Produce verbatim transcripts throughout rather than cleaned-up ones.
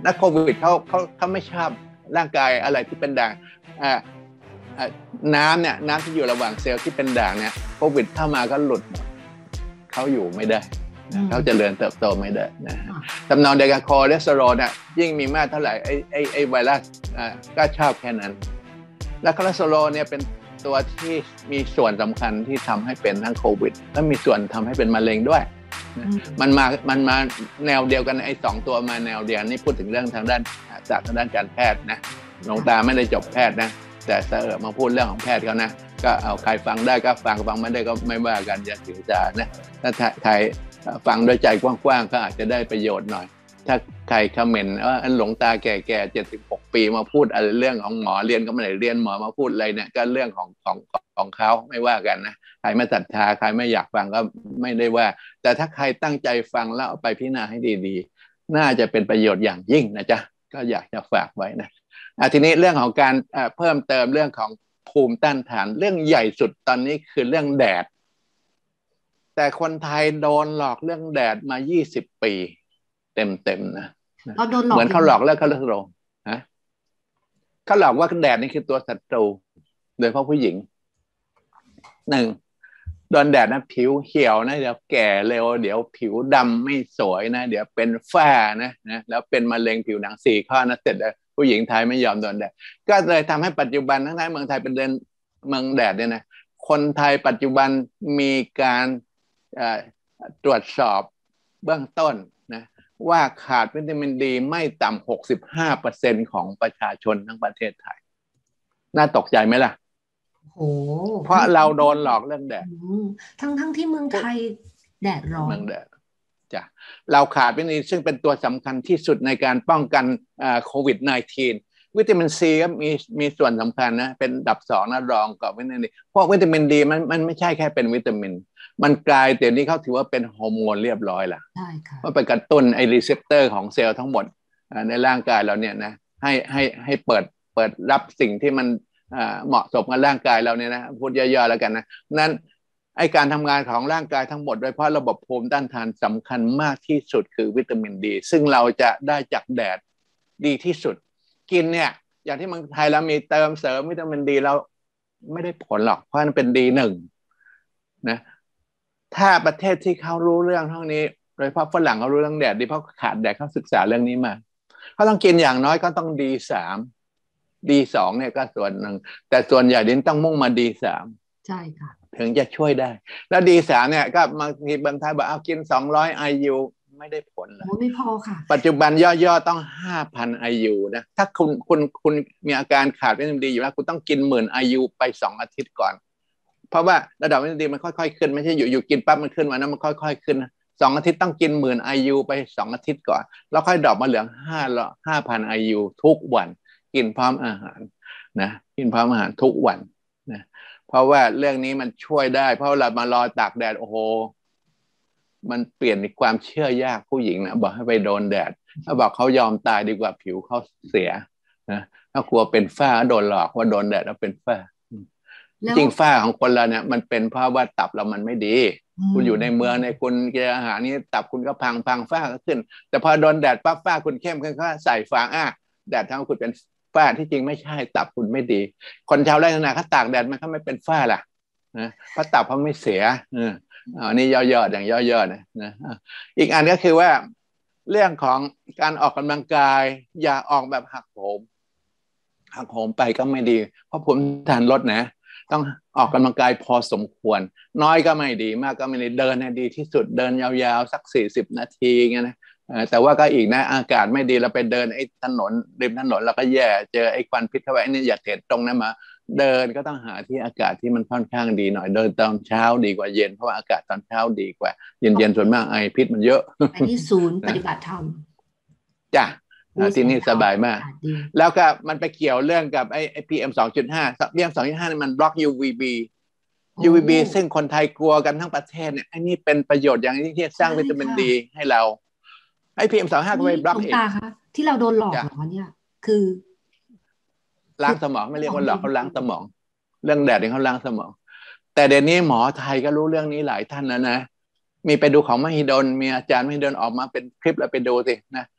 นักโควิดเขาเขาเขาไม่ชอบร่างกายอะไรที่เป็นด่างอ่าน้ำเนี่ยน้ำที่อยู่ระหว่างเซลล์ที่เป็นด่างเนี่ยโควิดเข้ามาก็หลุดเขาอยู่ไม่ได้เขาเจริญเติบโตไม่ได้นะจำนวนเดียวกันคอเลสเตอรอลเนี่ยยิ่งมีมากเท่าไหร่ไอ้ไอ้ไอ้ไวรัสอ่าก็ชอบแค่นั้นและคอเลสเตอรอลเนี่ยเป็นตัวที่มีส่วนสำคัญที่ทำให้เป็นทั้งโควิดและมีส่วนทำให้เป็นมะเร็งด้วยมันมามันมาแนวเดียวกันไอ้สองตัวมาแนวเดียวนี่พูดถึงเรื่องทางด้านจากทางด้านการแพทย์นะหลวงตาไม่ได้จบแพทย์นะแต่เสอมาพูดเรื่องของแพทย์เขานะก็เอาใครฟังได้ก็ฟังฟังไม่ได้ก็ไม่ว่ากันอย่าถือสานะถ้าใครฟังด้วยใจกว้างๆก็อาจจะได้ประโยชน์หน่อยถ้าใครคอมเมนต์ว่าหลวงตาแก่ๆเจ็ดสิบหกปีมาพูดอะไรเรื่องของหมอเรียนก็ไม่ได้เรียนหมอมาพูดอะไรเนี่ยก็เรื่องของของของเขาไม่ว่ากันนะใครไม่ศรัทธาใครไม่อยากฟังก็ไม่ได้ว่าแต่ถ้าใครตั้งใจฟังแล้วเอาไปพิจารณาให้ดีๆน่าจะเป็นประโยชน์อย่างยิ่งนะจ๊ะก็อยากจะฝากไว้นะทีนี้เรื่องของการเพิ่มเติมเรื่องของภูมิต้านทานเรื่องใหญ่สุดตอนนี้คือเรื่องแดดแต่คนไทยโดนหลอกเรื่องแดดมายี่สิบปีเต็มๆนะเหมือนเขาหลอกแล้วเขาเลิกโรงฮะเขาหลอกว่าแดดนี่คือตัวศัตรูโดยเฉพาะผู้หญิงหนึ่งโดนแดดนะผิวเหี่ยวนะเดี๋ยวแก่เร็วเดี๋ยวผิวดำไม่สวยนะเดี๋ยวเป็นฝ้านะนะแล้วเป็นมะเร็งผิวหนังสี่ข้อนะเสร็จแล้วผู้หญิงไทยไม่ยอมโดนแดดก็เลยทำให้ปัจจุบันทั้งนั้นเมืองไทยเป็นเดือนเมืองแดดเนี่ยนะคนไทยปัจจุบันมีการตรวจสอบเบื้องต้นนะว่าขาดวิตามินดีไม่ต่ำ หกสิบห้าเปอร์เซ็นต์ ของประชาชนทั้งประเทศไทยน่าตกใจไหมล่ะโอ้เพราะเราโดนหลอกเรื่องแดดทั้งทั้งที่เมืองไทยแดดร้อนเมืองแดดจ้ะเราขาดวิตามินดีซึ่งเป็นตัวสำคัญที่สุดในการป้องกันโควิด สิบเก้า วิตามินซีก็มีมีส่วนสำคัญนะเป็นอันดับสองนะรองกับวิตามินดีเพราะวิตามินดีมันมันไม่ใช่แค่เป็นวิตามินมันกลายเดี๋ยวนี้เขาถือว่าเป็นฮอร์โมนเรียบร้อยละใช่ค่ะว่าไปกระตุ้นไอรีเซปเตอร์ของเซลล์ทั้งหมดในร่างกายเราเนี่ยนะให้ให้ให้เปิดเปิดรับสิ่งที่มันเหมาะสมกับร่างกายเราเนี่ยนะพูดย่อๆแล้วกันนะนั้นไอการทำงานของร่างกายทั้งหมดโดยเฉพาะระบบภูมิต้านทานสำคัญมากที่สุดคือวิตามินดีซึ่งเราจะได้จากแดดดีที่สุดกินเนี่ยอย่างที่เมืองไทยเรามีเติมเสริมวิตามินดีเราไม่ได้ผลหรอกเพราะมันเป็นดีหนึ่งนะถ้าประเทศที่เขารู้เรื่องเท่านี้โดยเฉพาะฝรั่งเขารู้เรื่องแดดดีเพราะขาดแดดเขาศึกษาเรื่องนี้มาเขาต้องกินอย่างน้อยก็ต้องดีสามดีสองเนี่ยก็ส่วนหนึ่งแต่ส่วนใหญ่ดินต้องมุ่งมาดีสามใช่ค่ะถึงจะช่วยได้แล้วดีสามเนี่ยก็บางทีบางท่านบอกเอากินสองร้อยไอยูไม่ได้ผลเลยไม่พอค่ะปัจจุบันย่อๆต้อง ห้าพัน ไอ ยู นะถ้าคุณคุณคุณมีอาการขาดวิตามินดีอยู่แล้วคุณต้องกินหมื่น ไอ ยู ไปสองอาทิตย์ก่อนเพราะว่าระดับวิตามินดีมันค่อยๆขึ้นไม่ใช่อยู่ๆกินปั๊บมันขึ้นมานะมันค่อยๆขึ้นสองอาทิตย์ต้องกินหมื่น ไอ ยู ไปสองอาทิตย์ก่อนแล้วค่อยดรอปมาเหลือห้า ห้าพัน ไอ ยู ทุกวันกินพร้อมอาหารนะกินพร้อมอาหารทุกวันนะเพราะว่าเรื่องนี้มันช่วยได้เพราะเรามารอตากแดดโอ้โหมันเปลี่ยนความเชื่อยากผู้หญิงนะบอกให้ไปโดนแดดถ้าบอกเขายอมตายดีกว่าผิวเขาเสียนะถ้ากลัวเป็นฝ้าโดนหลอกว่าโดนแดดแล้วเป็นฝ้าจริงฝ้าของคนเราเนี่ยมันเป็นเพราะว่าตับเรามันไม่ดีคุณอยู่ในเมืองในคุณกินอาหารนี้ตับคุณก็พังพังฝ้าก็ขึ้นแต่พอโดนแดดปั๊บฝ้าคุณเข้มขึ้นก็ใส่ฟางอ่ะแดดทำให้คุณเป็นฝ้าที่จริงไม่ใช่ตับคุณไม่ดีคนชาวไร่นาเขาตากแดดมันเขาไม่เป็นฝ้าล่ะนะเพราะตับเขาไม่เสียอันนี้ย่อๆอย่างย่อๆนะนะอีกอันก็คือว่าเรื่องของการออกกำลังกายอย่าออกแบบหักโหมหักโหมไปก็ไม่ดีเพราะภูมิต้านทานลดนะต้องออกกำลังกายพอสมควรน้อยก็ไม่ดีมากก็ไม่ดีเดินให้ดีที่สุดเดินยาวๆสักสี่สิบนาทีเงี้ยนะแต่ว่าก็อีกนะอากาศไม่ดีเราไปเดินไอ้ถนนริมถนนเราก็แย่เจอไอ้ควันพิษเข้าไปนี่อย่าเทตรงนั้นมาเดินก็ต้องหาที่อากาศที่มันค่อนข้างดีหน่อยเดินตอนเช้าดีกว่าเย็นเพราะว่าอากาศตอนเช้าดีกว่าเย็นๆส่วนมากไอพิษมันเยอะอันนี้ศูนย์ปฏิบัติธรรมจ้ะที่นี่สบายมากแล้วก็มันไปเกี่ยวเรื่องกับไอ้ไอ้ พี เอ็ม สองจุดห้า พี เอ็ม สองจุดห้านี่มันบล็อก ยู วี บี ยู วี บี ซึ่งคนไทยกลัวกันทั้งประเทศเนี่ยไอ้นี่เป็นประโยชน์อย่างที่จะสร้างวิตามินดีให้เราไอ้ พี เอ็ม สองจุดห้า ก็ไปบล็อกเองที่เราโดนหลอกเหรอเนี่ยคือล้างสมองไม่เรียกว่าหลอกเขาล้างสมองเรื่องแดดเองเขาล้างสมองแต่เดี๋ยวนี้หมอไทยก็รู้เรื่องนี้หลายท่านนะนะมีไปดูของมหิดลมีอาจารย์มหิดลออกมาเป็นคลิปแล้วไปดูสินะ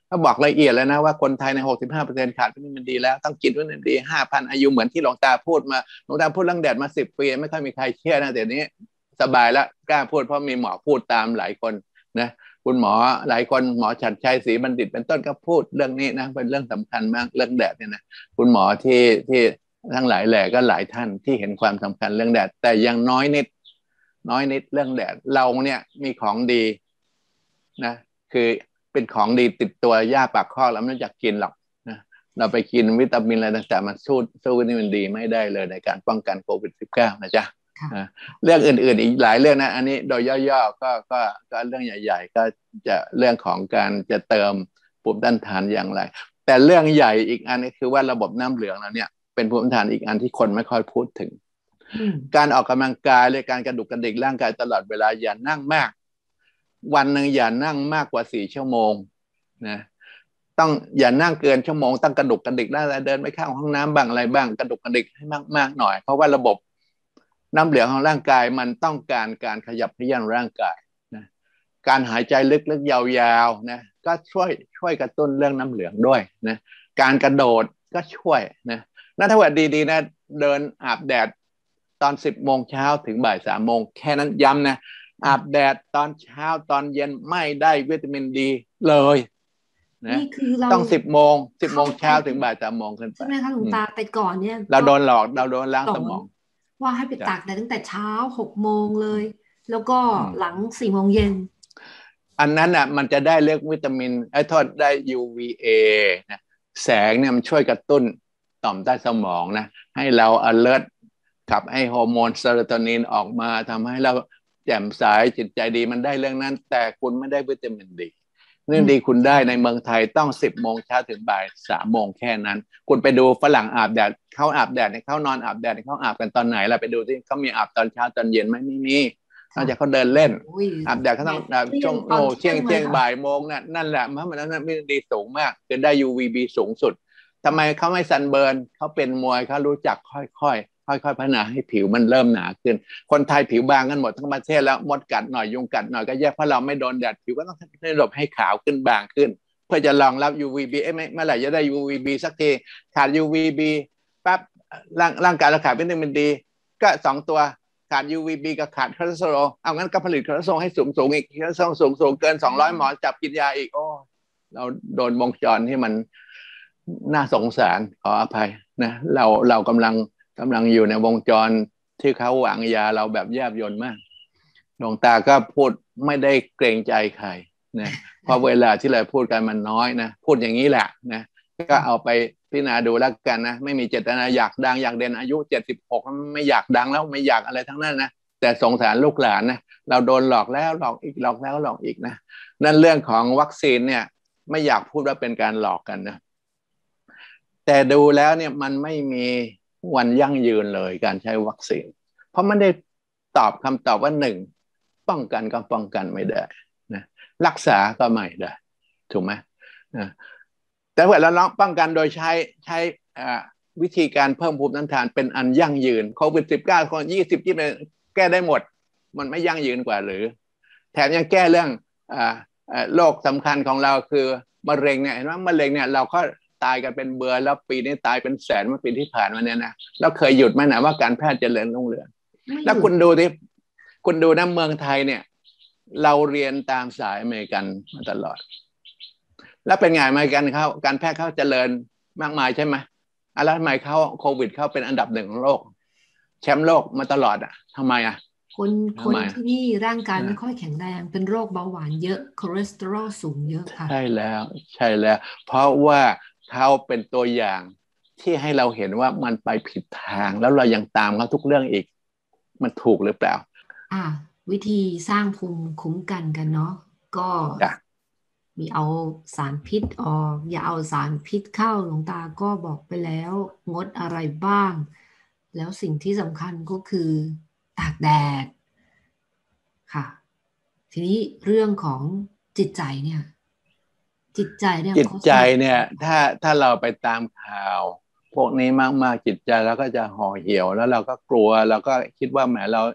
ก็บอกละเอียดแล้วนะว่าคนไทยใน หกสิบห้าเปอร์เซ็นต์ ขาดวิตามินดีแล้วต้องกินวิตามินดี ห้าพัน อายุเหมือนที่หลวงตาพูดมาหลวงตาพูดเรื่องแดดมาสิบปีไม่ค่อยมีใครเชื่อนะแต่นี้สบายแล้วกล้าพูดเพราะมีหมอพูดตามหลายคนนะคุณหมอหลายคนหมอฉัตรชัยศรีบัณฑิตเป็นต้นก็พูดเรื่องนี้นะเป็นเรื่องสำคัญมากเรื่องแดดเนี่ยนะคุณหมอที่ที่ทั้งหลายแหล่ก็หลายท่านที่เห็นความสำคัญเรื่องแดดแต่ยังน้อยนิดน้อยนิดเรื่องแดดเราเนี่ยมีของดีนะคือเป็นของดีติดตัวยาปากคอกเราไม่รู้จักกินหรอกนะเราไปกินวิตามินอะไรต่างๆมันสู้สู้วิตามินดีไม่ได้เลยในการป้องกันโควิด สิบเก้า นะจ๊ะเรื่องอื่นๆอีกหลายเรื่องนะอันนี้โดยย่อๆก็ก็ก็เรื่องใหญ่ๆก็จะเรื่องของการจะเติมภูมิต้านทานอย่างไรแต่เรื่องใหญ่อีกอันก็คือว่าระบบน้ำเหลืองเราเนี่ยเป็นภูมิต้านทานอีกอันที่คนไม่ค่อยพูดถึงการออกกำลังกายหรือการกระดุกกระดิกร่างกายตลอดเวลาอย่านั่งมากวันหนึ่งอย่านั่งมากกว่าสี่ชั่วโมงนะต้องอย่านั่งเกินชั่วโมงต้องกระดุกกระดิกได้เดินไปเข้าห้องน้ำบ้างอะไรบ้างกระดุกกระดิกให้มากๆหน่อยเพราะว่าระบบน้ำเหลืองของร่างกายมันต้องการการขยับเขยื้อนร่างกายนะการหายใจลึกๆยาวๆนะก็ช่วยช่วยกระตุ้นเรื่องน้ำเหลืองด้วยนะการกระโดดก็ช่วยนะนั่นถ้าว่าดีๆนะเดินอาบแดดตอนสิบโมงเช้าถึงบ่ายสามโมงแค่นั้นย้ำนะอาบแดดตอนเช้าตอนเย็นไม่ได้วิตามินดีเลยนะต้องสิบโมงสิบโมงเช้าถึงบ่ายสามโมงขึ้นไปใช่ไหมคะหลวงตาแต่ก่อนเนี่ยเราโดนหลอกเราโดนล้างสมองว่าให้ไปตากแดดตั้งแต่เช้าหกโมงเลยแล้วก็หลังสี่โมงเย็นอันนั้นอ่ะมันจะได้เลือกวิตามินไอ้ทอดได้ ยู วี เอ นะแสงเนี่ยมันช่วยกระตุ้นต่อมใต้สมองนะให้เรา alert ขับให้ฮอร์โมนเซโรโทนินออกมาทำให้เราแจ่มใสจิตใจดีมันได้เรื่องนั้นแต่คุณไม่ได้วิตามินดีเรื่องดีคุณได้ในเมืองไทยต้องสิบโมงเช้าถึงบ่ายสามโมงแค่นั้นคุณไปดูฝรั่งอาบแดดเขาอาบแดดเนี่ยเขานอนอาบแดดเขาอาบกันตอนไหนล่ะไปดูที่เขามีอาบตอนเช้าตอนเย็นไหมไม่มีนอกจากเขาเดินเล่นอาบแดดเขาต้องช่วงโอ้เที่ยงเที่ยงบ่ายโมงนั่นนั่นแหละเพราะมันนั้นวิตามินดีสูงมากคือได้ ยู วี บี สูงสุดทำไมเขาไม่ซันเบิร์นเขาเป็นมวยเขารู้จักค่อยๆค่อยๆพัฒนาให้ผิวมันเริ่มหนาขึ้นคนไทยผิวบางกันหมดทั้งประเทศแล้วมดกัดหน่อยยุงกัดหน่อยก็แยกเพราะเราไม่โดนแดดผิวก็ต้องให้ระบบให้ขาวขึ้นบางขึ้นเพื่อจะรองรับ ยู วี บี เอ้ไม่เมื่อไหร่จะได้ ยู วี บี สักทีขาด ยู วี บี ปั๊บร่างร่างกายเราขาดวิตามินดีก็สองตัวขาด ยู วี บี กับขาดคอเลสเตอรอลเอางั้นก็ผลิตคอเลสเตอรอลให้สูงสูงอีกคอเลสเตอรอลสูงสูงเกินสองร้อยหมอจับกินยาอีกโอ้เราโดนวงจรที่มันน่าสงสารขออภัยนะเราเรากำลังกำลังอยู่ในวงจรที่เขาวางยาเราแบบแยบยลมากหลวงตาก็พูดไม่ได้เกรงใจใครนะเพราะเวลาที่เราพูดกันมันน้อยนะพูดอย่างนี้แหละนะก็เอาไปพิจารณาดูแล้วกันนะไม่มีเจตนาอยากดังอยากเด่นอายุเจ็ดสิบหกไม่อยากดังแล้วไม่อยากอะไรทั้งนั้นนะแต่สงสารลูกหลานนะเราโดนหลอกแล้วหลอกอีกหลอกแล้วหลอกอีกนะนั่นเรื่องของวัคซีนเนี่ยไม่อยากพูดว่าเป็นการหลอกกันนะแต่ดูแล้วเนี่ยมันไม่มีวันยั่งยืนเลยการใช้วัคซีนเพราะมันได้ตอบคำตอบว่าหนึ่งป้องกันก็ป้องกันไม่ได้นะรักษาก็ไม่ได้ถูกไหมนะแต่ว่าเราลองป้องกันโดยใช้ใช้วิธีการเพิ่มภูมิต้านทานเป็นอันยั่งยืนโควิด สิบเก้า คนยี่สิบที่เป็นแก้ได้หมดมันไม่ยั่งยืนกว่าหรือแถมยังแก้เรื่องโรคสำคัญของเราคือมะเร็งเนี่ยเห็นไหมมะเร็งเนี่ยเราก็ตายกันเป็นเบื่อแล้วปีนี้ตายเป็นแสนเมื่อปีที่ผ่านมาเนี่ยนะแล้วเคยหยุดไหมนะว่าการแพทย์เจริญรุ่งเรืองแล้วคุณดูที่คุณดูนะเมืองไทยเนี่ยเราเรียนตามสายอเมริกันมาตลอดแล้วเป็นไงอเมริกันเขาการแพทย์เขาเจริญมากมายใช่ไหมแล้วทำไมเขาโควิดเขาเป็นอันดับหนึ่งของโลกแชมป์โลกมาตลอดอ่ะทำไมอ่ะคนคนที่นี่ร่างกายไม่ค่อยแข็งแรงเป็นโรคเบาหวานเยอะคอเลสเตอรอลสูงเยอะค่ะใช่แล้วใช่แล้วเพราะว่าเขาเป็นตัวอย่างที่ให้เราเห็นว่ามันไปผิดทางแล้วเรายังตามเขาทุกเรื่องอีกมันถูกหรือเปล่าอ่าวิธีสร้างภูมิคุ้มกันกันเนาะก็มีเอาสารพิษออกอย่าเอาสารพิษเข้าหลวงตาก็บอกไปแล้วงดอะไรบ้างแล้วสิ่งที่สำคัญก็คือตากแดดค่ะทีนี้เรื่องของจิตใจเนี่ยจิตใจเนี่ยจิตใจเนี่ยถ้าถ้าเราไปตามข่าวพวกนี้มากๆจิตใจเราก็จะห่อเหี่ยวแล้วเราก็กลัวเราก็คิดว่าแหมเรา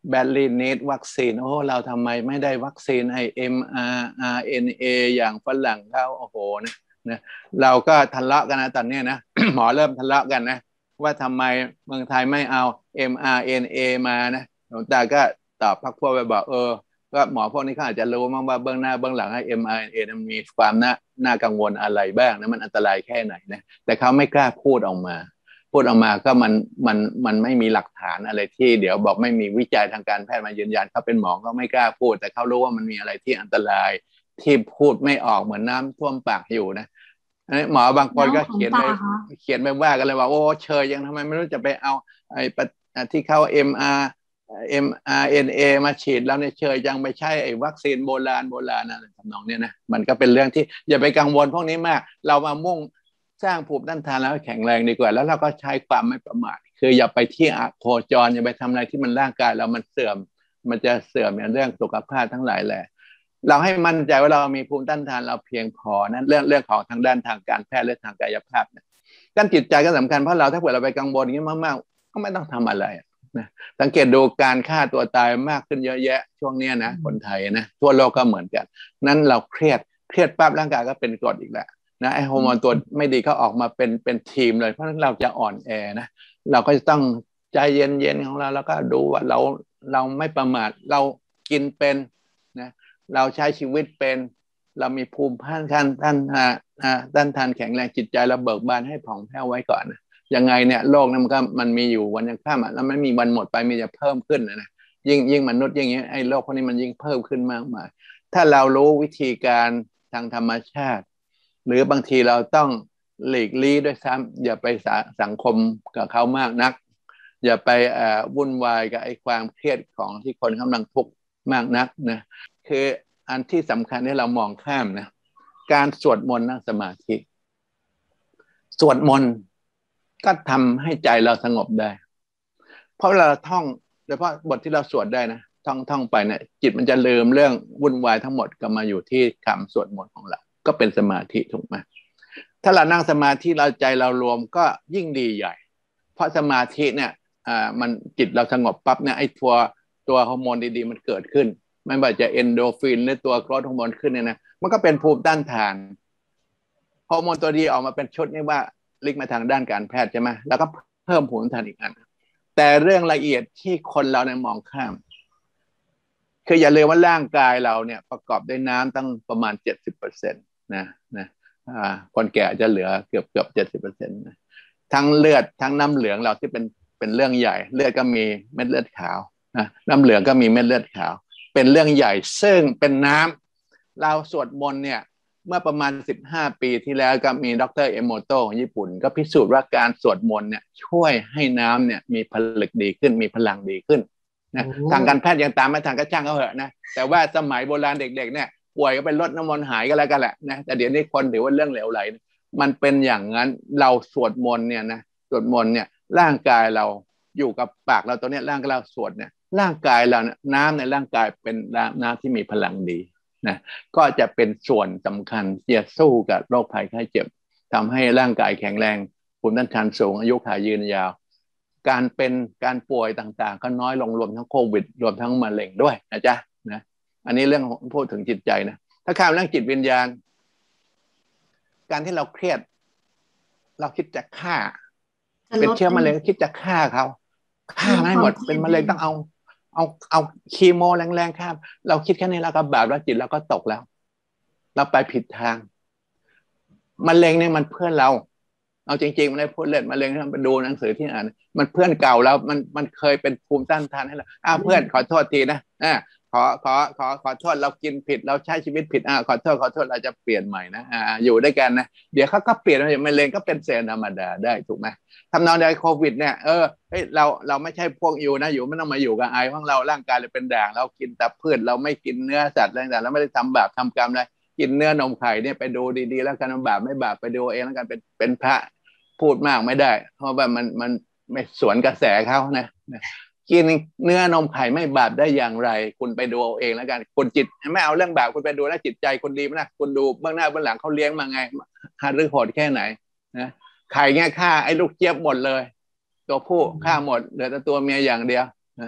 badly need วัคซีนโอ้เราทำไมไม่ได้วัคซีนไอ้ เอ็ม อาร์ อาร์ เอ็น เอ อย่างฝรั่งเขาโอ้โหนะนะเราก็ทะเลาะกันนะตอนนี้นะ หมอเริ่มทะเลาะกันนะว่าทำไมเมืองไทยไม่เอา เอ็ม อาร์ เอ็น เอ มานะหลวงตาก็ตอบพักพวกไปบอกเออก็หมอพวกนี้เขาอาจจะรู้มั้งว่าเบื้องหน้าเบื้องหลังให้ เอ็ม อาร์ เอ็น เอ มันมีความน่าน่ากังวลอะไรบ้างนะมันอันตรายแค่ไหนนะแต่เขาไม่กล้าพูดออกมาพูดออกมาก็มันมันมันไม่มีหลักฐานอะไรที่เดี๋ยวบอกไม่มีวิจัยทางการแพทย์มายืนยันเขาเป็นหมอก็ไม่กล้าพูดแต่เขารู้ว่ามันมีอะไรที่อันตรายที่พูดไม่ออกเหมือนน้ำท่วมปากอยู่นะหมอบางคนก็เขียนไปเขียนไปว่ากันเลยว่าโอ้เชยยังทำไมไม่รู้จะไปเอาไอ้ที่เขา เอ็ม อาร์ เอ็ม อาร์ เอ็น เอ มาฉีดแล้วเนี่ยเชยยังไปใช้ไอ้วัคซีนโบราณโบราณอะไรทำนองนี้นะมันก็เป็นเรื่องที่อย่าไปกังวลพวกนี้มากเรามามุ่งสร้างภูมิต้านทานแล้วแข็งแรงดีกว่าแล้วเราก็ใช้ความไม่ประมาทคืออย่าไปที่โคจรอย่าไปทำอะไรที่มันร่างกายเรามันเสื่อมมันจะเสื่อมในเรื่องสุขภาพทั้งหลายแหละเราให้มั่นใจว่าเรามีภูมิต้านทานเราเพียงพอนั้นเรื่องเรื่องของทางด้านทางการแพทย์และทางกายภาพเนี่ยด้านจิตใจก็สำคัญเพราะเราถ้าเกิดเราไปกังวลอย่างนี้มากๆก็ไม่ต้องทำอะไรนะสังเกตดูการฆ่าตัวตายมากขึ้นเยอะแยะช่วงนี้นะคนไทยนะทั่วโลกก็เหมือนกันนั้นเราเครียดเครียดปั๊บร่างกายก็เป็นกรดอีกแล้วนะไอฮอร์โมนตัวไม่ดีก็ออกมาเป็นเป็นทีมเลยเพราะฉะนั้นเราจะอ่อนแอนะเราก็จะต้องใจเย็นๆของเราแล้วก็ดูว่าเราเราไม่ประมาทเรากินเป็นนะเราใช้ชีวิตเป็นเรามีภูมิต้านทานท่านต้านทานแข็งแรงจิตใจเราเบิกบานให้ผ่องแผ้วไว้ก่อนนะยังไงเนี่ยโลกนั้นมันก็มันมีอยู่วันยังข้ามแล้วมันมีวันหมดไปมีจะเพิ่มขึ้นนะยิ่งยิ่งมนุษย์อย่างเงี้ยไอ้โลกพวกนี้มันยิ่งเพิ่มขึ้นมากมายถ้าเรารู้วิธีการทางธรรมชาติหรือบางทีเราต้องหลีกลี่ด้วยซ้ำอย่าไปสังคมกับเขามากนักอย่าไปวุ่นวายกับไอ้ความเครียดของที่คนกำลังทุกข์มากนักนะคืออันที่สำคัญที่เรามองข้ามนะการสวดมนต์นั่งสมาธิสวดมนต์ก็ทำให้ใจเราสงบได้เพราะเราท่องโดยเฉพาะบทที่เราสวดได้นะท่องท่องไปเนี่ยจิตมันจะลืมเรื่องวุ่นวายทั้งหมดก็มาอยู่ที่คำสวดมนต์ของเราก็เป็นสมาธิถูกไหมถ้าเรานั่งสมาธิเราใจเรารวมก็ยิ่งดีใหญ่เพราะสมาธิเนี่ยอ่ามันจิตเราสงบปั๊บเนี่ยไอ้ตัวตัวฮอร์โมนดีๆมันเกิดขึ้นไม่ว่าจะเอนโดฟินหรือตัวโกรทฮอร์โมนขึ้นเนี่ยนะมันก็เป็นภูมิต้านทานฮอร์โมนตัวดีออกมาเป็นชุดนี่ว่าลิงก์มาทางด้านการแพทย์ใช่ไหมแล้วก็เพิ่มภูมิต้านทานอีกอันแต่เรื่องละเอียดที่คนเราเนี่ยมองข้ามคืออย่าลืมว่าร่างกายเราเนี่ยประกอบด้วยน้ำตั้งประมาณ เจ็ดสิบเปอร์เซ็นต์ นะนะอ่าคนแก่จะเหลือเกือบเกือบ เจ็ดสิบเปอร์เซ็นต์ นะทั้งเลือดทั้งน้ำเหลืองเราที่เป็นเป็นเรื่องใหญ่เลือดก็มีเม็ดเลือดขาวนะน้ำเหลืองก็มีเม็ดเลือดขาวเป็นเรื่องใหญ่ซึ่งเป็นน้ำเราสวดมนต์เนี่ยเมื่อประมาณสิบห้าปีที่แล้วก็มีดร.เอโมโตะของญี่ปุ่นก็พิสูจน์ว่าการสวดมนต์เนี่ยช่วยให้น้ำเนี่ยมีผลึกดีขึ้นมีพลังดีขึ้นนะทางการแพทย์ยังตามมาทางกระช่างเขาเหอะนะแต่ว่าสมัยโบราณเด็กๆเนี่ยป่วยก็ไปลดน้ำมนต์หายก็แล้วกันแหละนะแต่เดี๋ยวนี้คนถือว่าเรื่องเหลวไหลมันเป็นอย่างนั้นเราสวดมนต์เนี่ยนะสวดมนต์เนี่ยร่างกายเราอยู่กับปากเราตัวเนี้ยร่างกายเราสวดเนี่ยร่างกายเราเนี่ยน้ำในร่างกายเป็นน้ำที่มีพลังดีนะก็จะเป็นส่วนสำคัญที่จะสู้กับโรคภัยไข้เจ็บทำให้ร่างกายแข็งแรงภูมิต้านทานสูงอายุขัยยืนยาวการเป็นการป่วยต่างๆก็น้อยลงรวมทั้งโควิดรวมทั้งมะเร็งด้วยนะจ๊ะนะอันนี้เรื่องพูดถึงจิตใจนะถ้าข้ามเรื่องจิตวิญญาณการที่เราเครียดเราคิดจะฆ่าเป็นเชื้อมะเร็งคิดจะฆ่าเขาฆ่าไม่หมดเป็นมะเร็งต้องเอาเอาเอาคีโมแรงๆครับเราคิดแค่นี้เราก็บาปแล้วจิตเราก็ตกแล้วเราไปผิดทางมะเร็งเนี่ยมันเพื่อนเราเอาจริงๆมันได้พูดเล่นมะเร็งที่เราไปดูหนังสือที่อ่านมันเพื่อนเก่าแล้วมันมันเคยเป็นภูมิต้านทานให้เราอ้าวเพื่อนขอโทษทีนะอ่าขอขอขอขอโทษเรากินผิดเราใช้ชีวิตผิดอ่าขอโทษขอโทษเราจะเปลี่ยนใหม่นะอ่าอยู่ด้วยกันนะเดี๋ยวเขาก็เปลี่ยนมะเร็งก็เป็นเซลล์ธรรมดาได้ถูกไหมทำนองเดียวกับโควิดเนี่ยเออเฮ้ยเราเราไม่ใช่พวกอยู่นะอยู่ไม่ต้องมาอยู่กับไอของเราร่างกายเราเป็นด่างเรากินแต่พืชเราไม่กินเนื้อสัตว์อะไรต่างๆเราไม่ได้ทำบาปทำกรรมอะไรกินเนื้อนมไข่เนี่ยไปดูดีๆแล้วกันบาปไม่บาปไปดูเองแล้วกันเป็นเป็นพระพูดมากไม่ได้เพราะว่ามันมันไม่สวนกระแสเขานะกินเนื้อนมไข่ไม่บาปได้อย่างไรคุณไปดูเอาเองแล้วกันคุณจิตไม่เอาเรื่องบาปคุณไปดูแล้วจิตใจคุณดีมั้ยนะคุณดูเบื้องหน้าเบื้องหลังเขาเลี้ยงมาไงหาหรือโหดแค่ไหนนะไข่เงี้ยฆ่าไอ้ลูกเจี๊ยบหมดเลยตัวผู้ฆ่าหมดเหลือแต่ตัวเมียอย่างเดียวนะ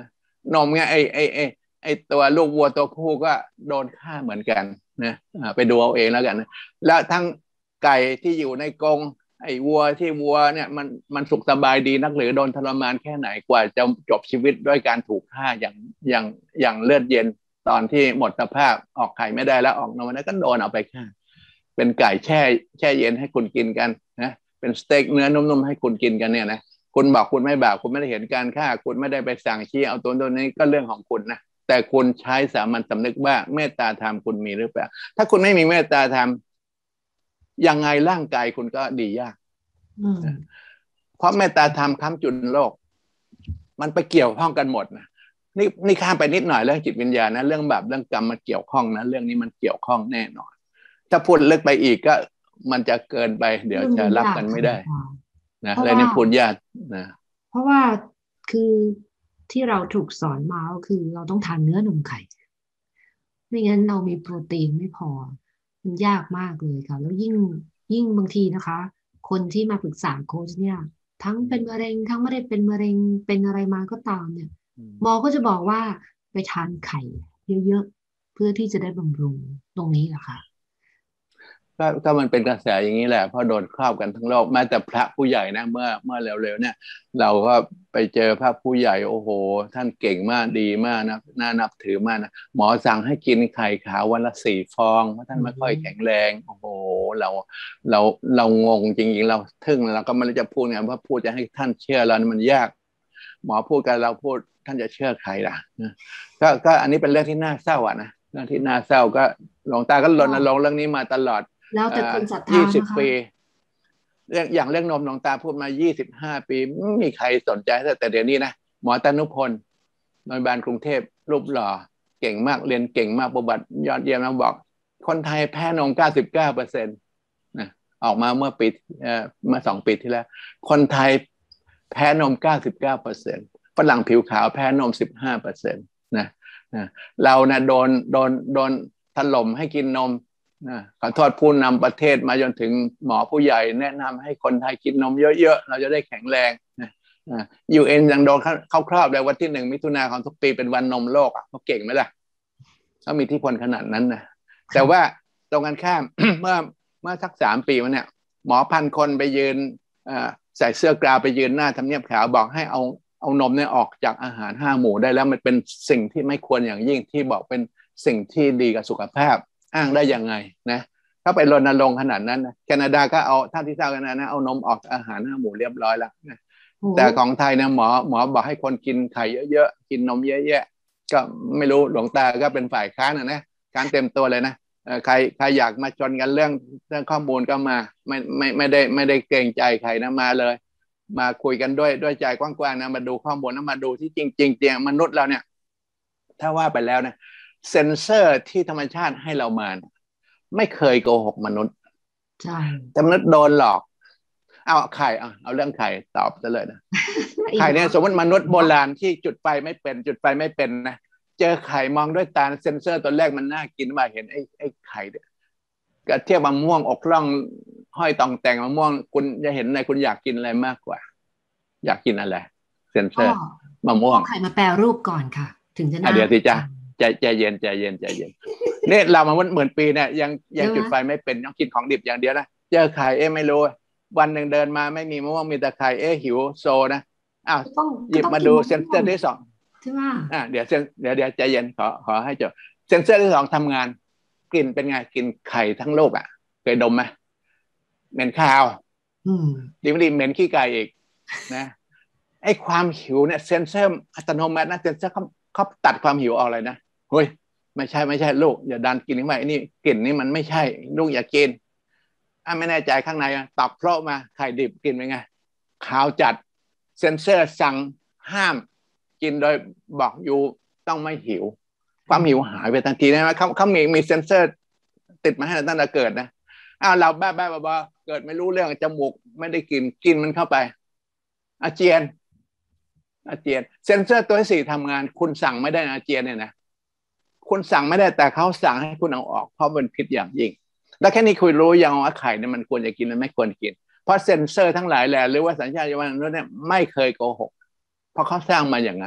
นมเนี่ยไอไอไอไอตัวลูกวัวตัวผู้ก็โดนฆ่าเหมือนกันนะไปดูเอาเองแล้วกันนะแล้วทั้งไก่ที่อยู่ในกรงไอ้วัวที่วัวเนี่ยมันมันสุขสบายดีนักหรือโดนทรมานแค่ไหนกว่าจะจบชีวิตด้วยการถูกฆ่าอย่างอย่างอย่างเลือดเย็นตอนที่หมดสภาพออกไข่ไม่ได้แล้วออกนมแล้วก็โดนเอาไปฆ่าเป็นไก่แช่แช่เย็นให้คุณกินกันนะเป็นสเต็กเนื้อนุ่มๆให้คุณกินกันเนี่ยนะคุณบอกคุณไม่บาปคุณไม่ได้เห็นการฆ่าคุณไม่ได้ไปสั่งชี้เอาตัวตัวนี้ก็เรื่องของคุณนะแต่คุณใช้สามัญสำนึกว่าเมตตาธรรมคุณมีหรือเปล่าถ้าคุณไม่มีเมตตาธรรมยังไงร่างกายคุณก็ดียากเพราะเมตตาธรรมค้ำจุนโลกมันไปเกี่ยวข้องกันหมดนะนี่นี่ข้ามไปนิดหน่อยเรื่องจิตวิญญาณนะเรื่องบาปเรื่องกรรมมันเกี่ยวข้องนะเรื่องนี้มันเกี่ยวข้องแน่นอนถ้าพูดลึกไปอีกก็มันจะเกินไปเดี๋ยวจะรับกันไม่ได้นะอะไรนี่พูดยากนะเพราะว่าคือที่เราถูกสอนมาก็คือเราต้องทานเนื้อนมไข่ไม่งั้นเรามีโปรตีนไม่พอมันยากมากเลยค่ะแล้วยิ่งยิ่งบางทีนะคะคนที่มาปรึกษาโค้ชเนี่ยทั้งเป็นมะเร็งทั้งไม่ได้เป็นมะเร็งเป็นอะไรมาก็ตามเนี่ยหมอก็จะบอกว่าไปทานไข่เยอะๆเพื่อที่จะได้บำรุงตรงนี้แหละค่ะก็ก็มันเป็นกระแสอย่างนี้แหละเพราะโดนครอบกันทั้งโลกแม้แต่พระผู้ใหญ่นะเมื่อเมื่อเร็วๆเนี่ยเราก็ไปเจอพระผู้ใหญ่โอ้โหท่านเก่งมากดีมากนะน่านับถือมากนะหมอสั่งให้กินไข่ขาววันละสี่ฟองเพราะท่านไม่ค่อยแข็งแรงโอ้โหเราเราเรางงจริงๆเราทึ่งเราก็ไม่รู้จะพูดไงเพราะพูดจะให้ท่านเชื่อเรามันยากหมอพูดกันเราพูดท่านจะเชื่อใครล่ะก็ก็อันนี้เป็นเรื่องที่น่าเศร้าอ่ะนะเรื่องที่น่าเศร้าก็หลวงตาก็รณรงค์เรื่องนี้มาตลอดแล้วแต่คนศรัทธายี่สิบปีเรื่องอย่างเรื่องนมหลวงตาพูดมายี่สิบห้าปีไม่มีใครสนใจแต่เดี๋ยวนี้นะหมอตนุพลโรงพยาบาลกรุงเทพรูปหล่อเก่งมากเรียนเก่งมากประวัติยอดเยี่ยมนะบอกคนไทยแพ้นม เก้าสิบเก้าเปอร์เซ็นต์ นะออกมาเมื่อปีเอ่อเมื่อสองปีที่แล้วคนไทยแพ้นม เก้าสิบเก้าเปอร์เซ็นต์ ฝรั่งผิวขาวแพ้นม สิบห้าเปอร์เซ็นต์ นะนะเรานะโดนโดนโดนถล่มให้กินนมนะขอโทษผู้นำประเทศมาจนถึงหมอผู้ใหญ่แนะนำให้คนไทยกินนมเยอะๆเราจะได้แข็งแรงนะยูเอ็นยังโดนเข้าครอบเลยวันที่หนึ่งมิถุนาของทุกปีเป็นวันนมโลกอ่ะเขาเก่งไหมล่ะเขามีที่พลขนาดนั้นนะแต่ว่าตรงกันข้าม เมื่อเมื่อสักสามปีมาเนี่ยหมอพันคนไปยืนใส่เสื้อกราวไปยืนหน้าทำเนียบขาวบอกให้เอาเอานมเนี่ยออกจากอาหารห้าหมู่ได้แล้วมันเป็นสิ่งที่ไม่ควรอย่างยิ่งที่บอกเป็นสิ่งที่ดีกับสุขภาพอ้างได้ยังไงนะถ้าไปรณรงค์ขนาดนั้นนะแคนาดาก็เอาท่านที่ทราบกันนะเอานมออกอาหารห้าหมู่เรียบร้อยแล้วนะแต่ของไทยเนี่ยหมอหมอบอกให้คนกินไข่เยอะๆกินนมเยอะๆก็ไม่รู้หลวงตาก็เป็นฝ่ายค้านนะนะค้านเต็มตัวเลยนะใครใครอยากมาชนกันเรื่องเรื่องข้อมูลก็มาไม่ไม่ไม่ได้ไม่ได้เกรงใจใครนะมาเลยมาคุยกันด้วยด้วยใจกว้างๆนะมาดูข้อมูลนะมาดูที่จริงจริงจริงมนุษย์เราเนี่ยถ้าว่าไปแล้วนะเซนเซอร์ที่ธรรมชาติให้เรามาไม่เคยโกหกมนุษย์ใช่แต่มนุษย์โดนหลอกเอาไข่เอาเอาเรื่องไข่ตอบซะเลยนะ ไข่เนี่ยสมมติมนุษย์โบราณที่จุดไฟไม่เป็นจุดไฟไม่เป็นนะเจอไข่มองด้วยตาเซนเซอร์ตัวแรกมันน่ากินมาเห็นไอ้ไอ้ไข่เนี่ยก็เทียบมะม่วงอกล่องห้อยตองแต่งมะม่วงคุณจะเห็นอะไรคุณอยากกินอะไรมากกว่าอยากกินอะไรเซนเซอร์มะม่วงไข่มาแปรรูปก่อนค่ะถึงจะน่าเดี๋ยวสิจ้าใจใจเย็นใจเย็นใจเย็นเนี่ยเรามาเหมือนปีเนี่ยยังยังจุดไฟไม่เป็นยังกินของดิบอย่างเดียวนะเจอไข่เอ๊ะไม่รู้วันหนึ่งเดินมาไม่มีมะม่วงมีแต่ไข่เอ๊ะหิวโซนะอ้าวหยิบมาดูเซนเซอร์ที่สองใช่ไหมอ่าเดี๋ยวเดี๋ยวเดี๋ยวใจเย็นขอขอให้จบเซนเซอร์ที่สองทำงานกลิ่นเป็นไงกลิ่นไข่ทั้งโลกอ่ะเคยดมไหมเหม็นข้าวดีไม่ดีเหม็นขี้ไก่อีกนะไอ้ความหิวเนี่ยเซนเซอร์อัตโนมัตินะเซนเซอร์เขาเขาตัดความหิวออกเลยนะเฮ้ยไม่ใช่ไม่ใช่ลูกอย่าดันกินนี่ไปนี่กลิ่นนี่มันไม่ใช่ลูกอย่ากินอ่ะไม่แน่ใจข้างในตอบเพราะมาไข่ดิบกินเป็นไงขาวจัดเซนเซอร์สั่งห้ามกินโดยบอกอยู่ต้องไม่หิวความหิวหายไปทันทีนะเขาเขามีมีเซนเซอร์ติดมาให้ตั้งแต่เกิดนะอ้าวเราบ้าบ้าบ้าเกิดไม่รู้เรื่องจมูกไม่ได้กินกินมันเข้าไปอาเจียนอาเจียนเซนเซอร์ตัวที่สี่ทำงานคุณสั่งไม่ได้อาเจียนเนี่ยนะคุณสั่งไม่ได้แต่เขาสั่งให้คุณเอาออกเพราะเป็นพิษอย่างยิ่งแล้วแค่นี้คุณรู้ยังว่าไข่เนี่ยมันควรจะกินหรือไม่ควรกินเพราะเซนเซอร์ทั้งหลายแหละหรือว่าสัญชาตญาณมนุษย์เนี่ยไม่เคยโกหกเพราะเขาสร้างมาอย่างนั้น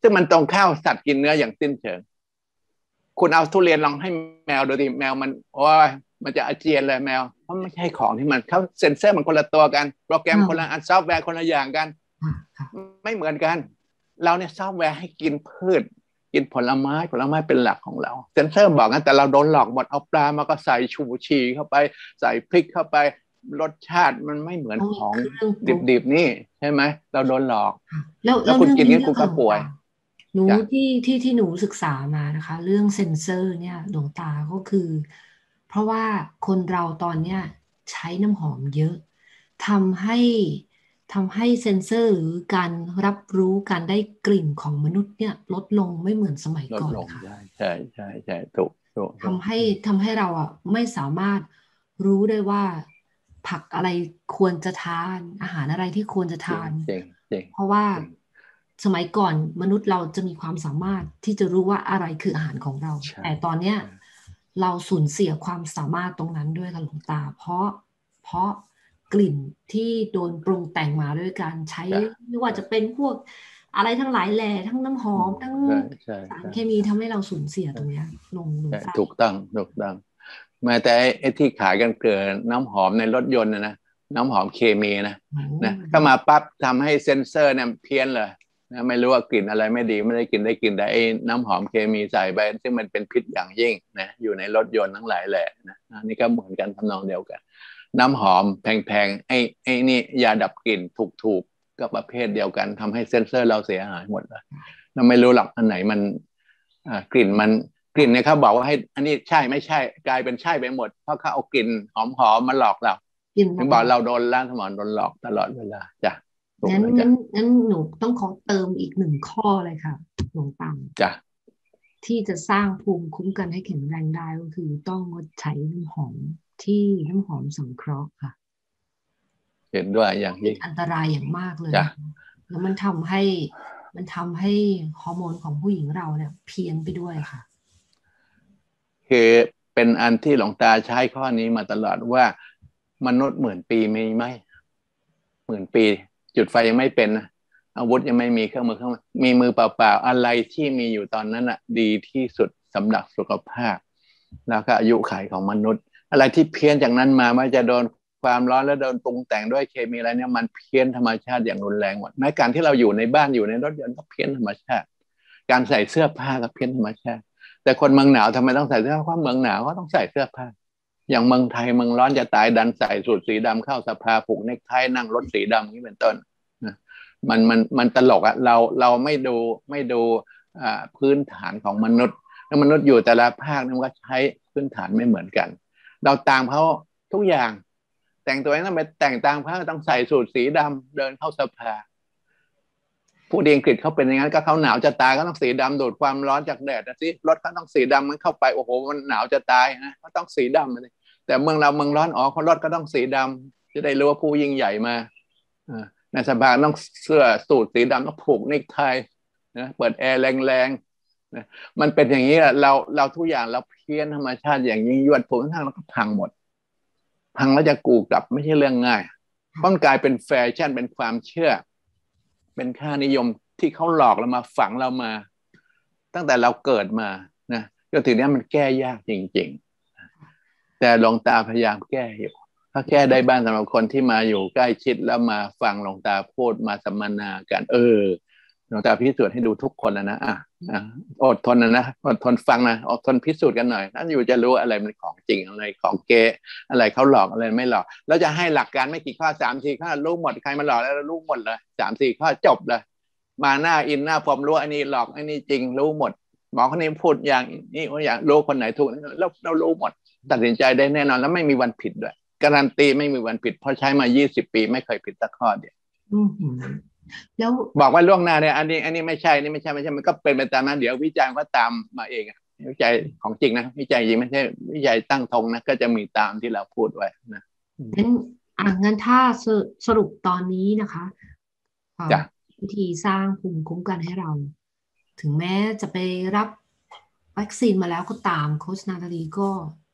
ซึ่งมันตรงข้าวสัตว์กินเนื้ออย่างสิ้นเชิงคุณเอาทุเรียนลองให้แมวดูดิแมวมันโอ้ยมันจะอาเจียนเลยแมวเพราะไม่ใช่ของที่มันเขาเซ็นเซอร์มันคนละตัวกันโปรแกรมคนละอันซอฟต์แวร์คนละอย่างกันไม่เหมือนกันเราเนี่ยซอฟต์แวร์ให้กินพืชกินผลไม้ผลไม้เป็นหลักของเราเซ็นเซอร์บอกงั้นแต่เราโดนหลอกหมดเอาปลามาก็ใส่ชูชีเข้าไปใส่พริกเข้าไปรสชาติมันไม่เหมือนของดิบๆนี่ใช่ไหมเราโดนหลอกแล้วคุณกินงั้นคุณก็ป่วยหนูที่ที่ที่หนูศึกษามานะคะเรื่องเซ็นเซอร์เนี่ยหลวงตาก็คือเพราะว่าคนเราตอนเนี้ยใช้น้ำหอมเยอะทำให้ทำให้เซ็นเซอร์หรือการรับรู้การได้กลิ่นของมนุษย์เนี่ยลดลงไม่เหมือนสมัยก่อนค่ะใช่ใช่ใช่ใช่ถูกถูกทำให้ทำให้เราอ่ะไม่สามารถรู้ได้ว่าผักอะไรควรจะทานอาหารอะไรที่ควรจะทานเพราะว่าสมัยก่อนมนุษย์เราจะมีความสามารถที่จะรู้ว่าอะไรคืออาหารของเราแต่ตอนเนี้ยเราสูญเสียความสามารถตรงนั้นด้วยค่ะหลวงตาเพราะเพราะกลิ่นที่โดนปรุงแต่งมาด้วยการใช้ไม่ว่าจะเป็นพวกอะไรทั้งหลายแหล่ทั้งน้ำหอมทั้งสารเคมีทำให้เราสูญเสียตรงนี้ลงลงตาถูกต้องถูกต้องแม้แต่ไอ้ที่ขายกันเกลือน้ำหอมในรถยนต์นะนะน้ำหอมเคมีนะนะถ้ามาปั๊บทำให้เซ็นเซอร์เนี่ยเพี้ยนเลยนะไม่รู้ว่ากลิ่นอะไรไม่ดีไม่ได้กลิ่นได้กลิ่นแต่ไอ้น้ำหอมเคมีใส่ไปซึ่งมันเป็นพิษอย่างยิ่งนะอยู่ในรถยนต์ทั้งหลายแหละนะนี่ก็เหมือนกันทำนองเดียวกันน้ำหอมแพงๆไอ้ไอ้นี่ยาดับกลิ่นถูกๆก็ประเภทเดียวกันทำให้เซ็นเซอร์เราเสียหายหมดเลยเราไม่รู้หรอกอันไหนมันอ่ากลิ่นมันกลิ่นเนี่ยเขาบอกว่าให้อันนี้ใช่ไม่ใช่กลายเป็นใช่ไปหมดเพราะเขาเอากลิ่นหอมๆมาหลอกเราถึงบอกเราโดนล้างสมองโดนหลอกตลอดเวลาจ้ะงั้นงั้นงั้นหนูต้องขอเติมอีกหนึ่งข้อเลยค่ะหลวงตาจ้ะที่จะสร้างภูมิคุ้มกันให้แข็งแรงได้ก็คือต้องงดใช้น้ำหอมที่น้ำหอมสังเคราะห์ค่ะเห็นด้วยอย่างยิ่งอันตรายอย่างมากเลยแล้วมันทำให้มันทำให้ฮอร์โมนของผู้หญิงเราเนี่ยเพี้ยนไปด้วยค่ะคือเป็นอันที่หลวงตาใช้ข้อนี้มาตลอดว่ามนุษย์หมื่นปีมีไหมหมื่นปีจุดไฟยังไม่เป็นนะอาวุธยังไม่มีเครื่องมือเครื่องมีมือเปล่าๆอะไรที่มีอยู่ตอนนั้นอ่ะดีที่สุดสำหรับสุขภาพแล้วก็อายุขัยของมนุษย์อะไรที่เพี้ยนจากนั้นมาไม่จะโดนความร้อนแล้วโดนปรุงแต่งด้วยเคมีอะไรเนี่ยมันเพี้ยนธรรมชาติอย่างรุนแรงหมดแม้การที่เราอยู่ในบ้านอยู่ในรถยนต์ก็เพี้ยนธรรมชาติการใส่เสื้อผ้าก็เพี้ยนธรรมชาติแต่คนเมืองหนาวทำไมต้องใส่เสื้อผ้าเมืองหนาวก็ต้องใส่เสื้อผ้าอย่างเมืองไทยเมืองร้อนจะตายดันใส่สูทสีดำเข้าสภาผูกเนคไทนั่งรถสีดำนี้เป็นต้นนะมันมันมันตลกอะเราเราไม่ดูไม่ดูอ่าพื้นฐานของมนุษย์แล้วมนุษย์อยู่แต่ละภาคนั้นก็ใช้พื้นฐานไม่เหมือนกันเราตามเขาทุกอย่างแต่งตัวเองต้องไปแต่งตามเขาต้องใส่สูทสีดำเดินเข้าสภาผู้ดีอังกฤษเขาเป็นอย่างนั้นก็เขาหนาวจะตายก็ต้องสีดำดูดความร้อนจากแดดนะสิรถเขาต้องสีดำมันเข้าไปโอ้โหมันหนาวจะตายนะเขาต้องสีดำเลยแต่เมืองเราเมืองร้อนอ๋อคนรถก็ต้องสีดำจะได้รู้ว่าผู้ยิ่งใหญ่มาในสภาต้องเสื้อสูทสีดำต้องผูกเนคไทนะเปิดแอร์แรงๆนะมันเป็นอย่างนี้แหละเราเราทุกอย่างเราเพี้ยนธรรมชาติอย่างยิ่งยวดผลทางเราก็พังหมดพังแล้วจะกูกลับไม่ใช่เรื่องง่ายต้องกลายเป็นแฟชั่นเป็นความเชื่อเป็นค่านิยมที่เขาหลอกเรามาฝังเรามาตั้งแต่เราเกิดมานะจนถึงนี้มันแก้ยากจริงๆแต่หลวงตาพยายามแก้อยู่ถ้าแก้ได้บ้างสำหรับคนที่มาอยู่ใกล้ชิดแล้วมาฟังหลวงตาพูดมาสัมมนากันเออหลวงตาพิสูจน์ให้ดูทุกคนนะนะอ่ะอดทนนะนะอดทนฟังนะอดทนพิสูจน์กันหน่อยนั่นอยู่จะรู้อะไรมันของจริงอะไรของเก๊อะไรเขาหลอกอะไรไม่หลอกแล้วจะให้หลักการไม่กี่ข้อสามสี่ข้อรู้หมดใครมาหลอกแล้วรู้หมดเลยสามสี่ข้อจบเลยมาหน้าอินหน้าพรมรู้อันนี้หลอกอันนี้จริงรู้หมดหมอคนนี้พูดอย่างนี้อย่างรู้คนไหนถูกแล้วเรารู้หมดตัดสินใจได้แน่นอนแล้วไม่มีวันผิดด้วยการันตีไม่มีวันผิดเพราะใช้มายี่สิบปีไม่เคยผิดสักข้อเดียวแล้วบอกว่าล่วงหน้าเนี่ยอันนี้อันนี้ไม่ใช่นี่ไม่ใช่ไม่ใช่มันก็เป็นไปตามนั้นเดี๋ยววิจัยก็ตามมาเองวิจัยของจริงนะวิจัยจริงไม่ใช่วิจัยตั้งธงนะก็จะมีตามที่เราพูดไว้นะงั้นอ่ะงั้นถ้าสรุปตอนนี้นะคะวิธีสร้างภูมิคุ้มกันให้เราถึงแม้จะไปรับวัคซีนมาแล้วก็ตามโค้ชนาตาลีก็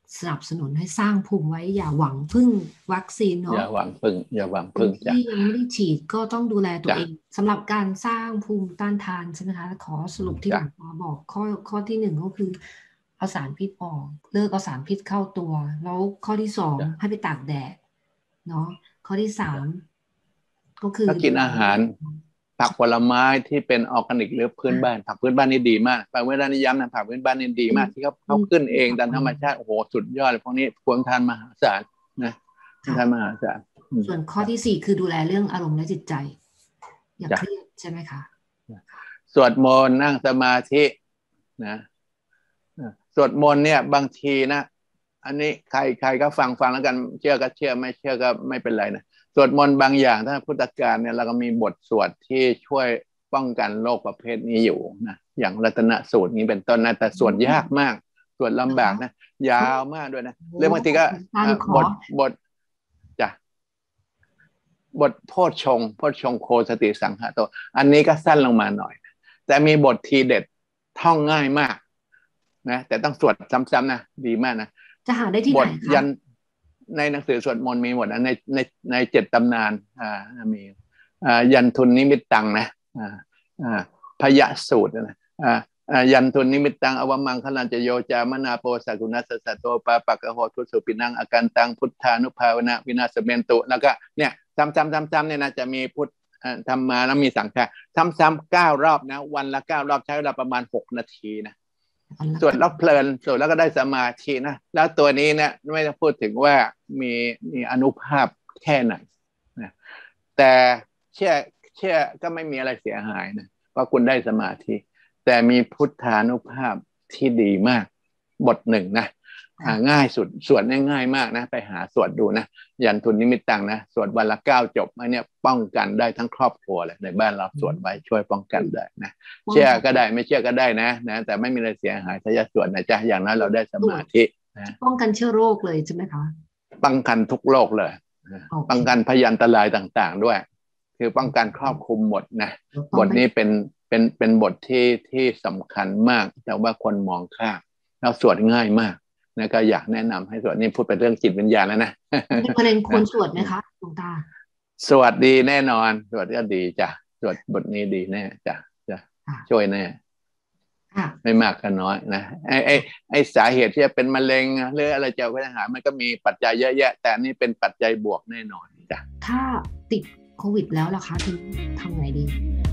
สนับสนุนให้สร้างภูมิไว้อย่าหวังพึ่งวัคซีนเนาะอย่าหวังพึ่งอย่าหวังคนพึ่งจ้ะที่ยังไม่ได้ฉีดก็ต้องดูแลตัวจ้ะเองสำหรับการสร้างภูมิต้านทานใช่ไหมคะขอสรุปที่หลจ้ะวงตาบอกข้อข้อที่หนึ่งก็คือเอาสารพิษออกเลิกเอาสารพิษเข้าตัวแล้วข้อที่สองจ้ะให้ไปตากแดดเนาะข้อที่สามก็คือถ้ากินดูแลอาหารผักผลไม้ที่เป็นออร์แกนิกหรือพื้นบ้านผักพื้นบ้านนี่ดีมากผักพื้นบ้านนี่ย้ำนะผักพื้นบ้านนี่ดีมากที่เขาเขาขึ้นเองตามธรรมชาติโอ้โหสุดยอดเลยพวกนี้ควรทานมหาศาลนะควรทานมหาศาลส่วนข้อที่สี่คือดูแลเรื่องอารมณ์และจิตใจอย่าเครียดใช่ไหมคะสวดมนต์นั่งสมาธินะสวดมนต์เนี่ยบางทีนะอันนี้ใครใครก็ฟังฟังแล้วกันเชื่อก็เชื่อไม่เชื่อก็ไม่เป็นไรนะสวดมนต์บางอย่างถ้าพุทธกาลเนี่ยเราก็มีบทสวดที่ช่วยป้องกันโรคประเภทนี้อยู่นะอย่างรัตนสูตรนี้เป็นต้นนะแต่สวดยากมากสวดลำบากนะยาวมากด้วยนะเรื่องบางทีก็บทบทจ้ะบทโพชฌงค์โพชฌงค์โคสติสังหะโตอันนี้ก็สั้นลงมาหน่อยแต่มีบททีเด็ดท่องง่ายมากนะแต่ต้องสวดซ้ำๆนะดีมากนะจะหาได้ที่ไหนคะยันในหนังสือสวดมนต์มีหมดนะในในในเจ็ดตำนานอ่ามีอ่ายันทุนนิมิตตังนะอ่าอ่าพยสูตรนะอ่าอ่ายันทุนนิมิตตังอวมังคลันจโยจามนาโปสักุณัสสะโตปาปะกะโหทุสุปินังอาการตังพุทธานุภาวนะวินาศเมนตุแล้วก็เนี่ยซ้ำๆๆๆเนี่ยนะจะมีพุทธธรรมมาแล้วมีสังฆะซ้ำๆเก้ารอบนะวันละเก้ารอบใช้เวลาประมาณหกนาทีนะสวดแล้วเพลินสวดแล้วก็ได้สมาธินะแล้วตัวนี้เนี่ยไม่ต้องพูดถึงว่ามีมีอานุภาพแค่ไหนนะแต่เชื่อเชื่อก็ไม่มีอะไรเสียหายนะเพราะคุณได้สมาธิแต่มีพุทธานุภาพที่ดีมากบทหนึ่งนะง่ายสุดสวดง่ายมากนะไปหาสวดดูนะยันทุนนิมิตตังนะสวดวันละเก้าจบอันนี้ป้องกันได้ทั้งครอบครัวเลยในบ้านเราสวดไว้ช่วยป้องกันได้นะเชื่อก็ได้ไม่เชื่อก็ได้นะนะแต่ไม่มีอะไรเสียหายถ้าจะสวดนะจ๊ะอย่างนั้นเราได้สมาธินะป้องกันเชื้อโรคเลยใช่ไหมคะป้องกันทุกโรคเลยป้องกันพยันตรายต่างๆด้วยคือป้องกันครอบคลุมหมดนะบทนี้เป็นเป็นเป็นบทที่ที่สำคัญมากแต่ว่าคนมองข้ามแล้วสวดง่ายมากนะก็อยากแนะนำให้สวดนี่พูดเป็นเรื่องจิตวิญญาณแล้วนะเป็นประเด็นควรสวดไหมคะหลวงตาสวดดีแน่นอนสวดก็ดีจ้ะสวดบทนี้ดีแน่จ้ะจ้ะช่วยแน่ไม่มากก็น้อยนะไอ้ไอ้ไอ้สาเหตุที่จะเป็นมะเร็งหรืออะไรจะปัญหามันก็มีปัจจัยเยอะแยะแต่นี่เป็นปัจจัยบวกแน่นอนจ้ะถ้าติดโควิดแล้วล่ะคะถึงทำไงดี